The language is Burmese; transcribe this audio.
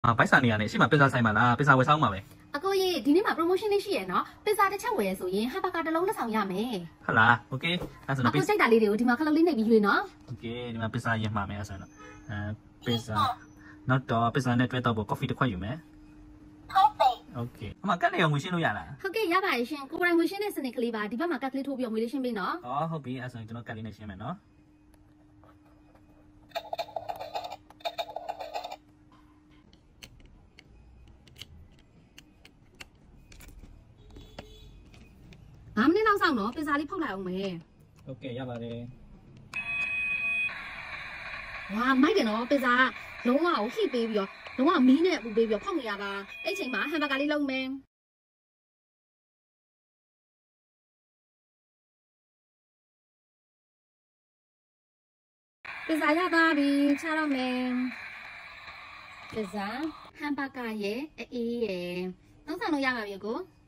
ဘိုက်စာနေရနဲ့ရှေ့မှာပစ္စာဆိုင်မှာလားပစ္စာဝယ်ဆောင်မှာပဲအကိုရေဒီနေ့မှာ promotion လေးရှိရယ်နော်ပစ္စာတစ်ချက်ဝယ်ဆိုရင်ဟာဘကာတစ်လုံးတစ်ဆောင်ရမယ်ဟုတ်လားโอเคအဲ့ဆိုတော့အကိုစိတ်တာလေးတွေကိုဒီမှာခလုတ်လေးနှိပ်ပြီးရွေးနော်โอเคဒီမှာပစ္စာရင်မှာမယ်အဲ့ဆိုတော့ပစ္စာနောက်တော့ပစ္စာနဲ့တွဲတော့ကော်ဖီတစ်ခွက်ယူမယ်โอเคအမကတ်နေအောင်ငွေရှင်းလို့ရလားဟုတ်ကဲ့ရပါတယ်ရှင်ကိုယ်တိုင်ငွေရှင်းတဲ့စနစ်ကလေးပါဒီဘက်မှာကတ်ကလေးထိုးပြီးငွေလေးရှင်းပေးနော်ဟုတ်ပြီအဲ့ဆိုရင်ကျွန်တော်ကတ်လေးနဲ့ရှင်းမယ်နော် 9 မိနစ်လောက်စောင့်နော်ပစ္စာလေးဖုတ်လိုက်အောင်မယ်โอเคရပါတယ်ဝါမိုက်တယ်နော်ပစ္စာလုံးဝကိုဟိပေးပြီးတော့လုံးဝမီးနဲ့ပူပေးပြီးတော့ဖောက်နေရတာအဲ့ချိန်မှာဟမ်ဘာဂါလေးလုံးမယ်ပစ္စာရသွားပြီချတော့မယ်ပစ္စာဟမ်ဘာဂါရဲ့အေးရဲ့သုံးဆောင်လို့ရပါပြီကို